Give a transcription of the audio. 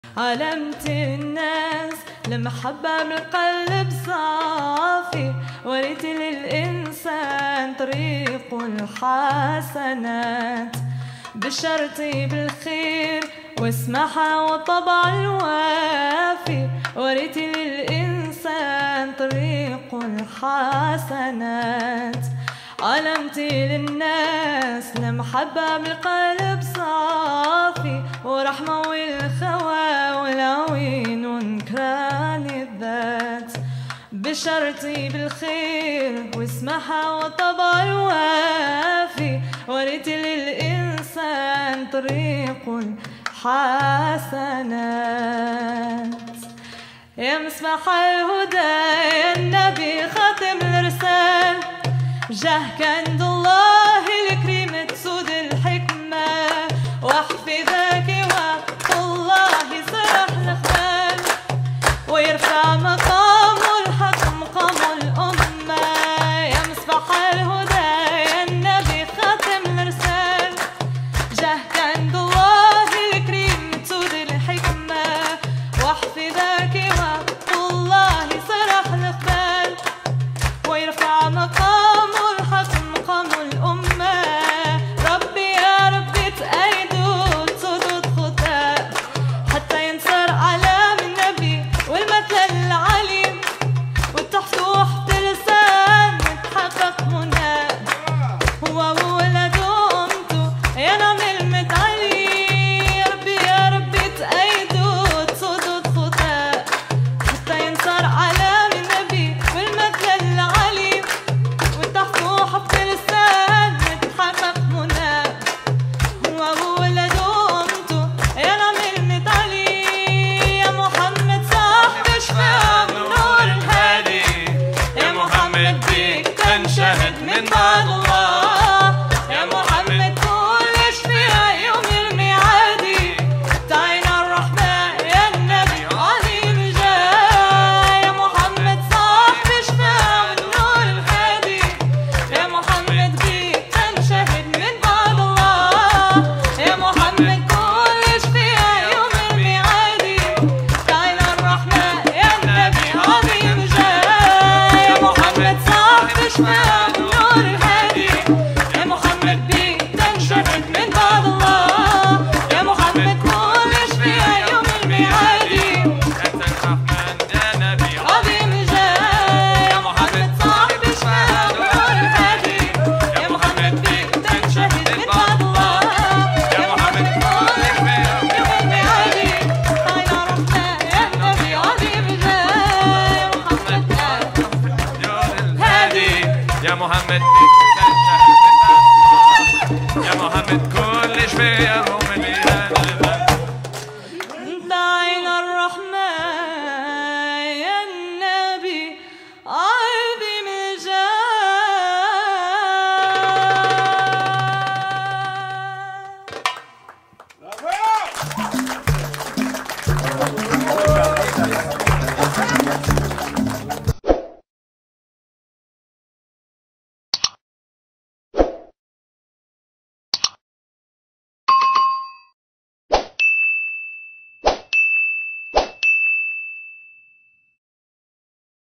علمت الناس المحبة بالقلب صافي، وريت للإنسان طريق الحسنات، بشرتي بالخير واسمحة وطبع الوافي، وريت للإنسان طريق الحسنات. علمت للناس المحبة بالقلب صافي، ورحمة والخوى والعوين ونكران الذات، بشرتي بالخير واسمحة وطبع الوافي، وريت للإنسان طريق الحسنات. يا مصباح الهدى يا النبي خاتم الرسال، جاهك عند الله الكريم تسود الحكمة، واحفظك وقت الله يصرح الخبال، ويرفع مقام الحق مقام الأمة. يا مصباح الهدى يا النبي خاتم الرسال، جاهك عند الله الكريم تسود الحكمة، واحفظك وقت الله يصرح الخبال، ويرفع مقام تنشهد من بعد الله. يا محمد كل شفيع يوم الميعادي، تعين الرحمن يا النبي عظيم الجاه. يا محمد صاحب الشفاعة والنور الهادي، يا محمد بيك تنشهد من بعد الله. يا محمد كل شفيع يوم الميعادي، تعين الرحمن يا النبي عظيم الجاه. يا محمد صاحب الشفاعة والنور الهادي، يا محمد بيك تنشهد من بعد الله. يا محمد كل شفيع يوم الميعادي، أنت الرحمن يا نبي عظيم الجاه. يا محمد صاحب الشفاعة والنور الهادي، يا محمد بيك تنشهد من بعد الله. يا محمد كل شفيع يوم الميعادي، تعين الرحمن يا النبي عظيم الجاه. يا محمد الهادي، يا محمد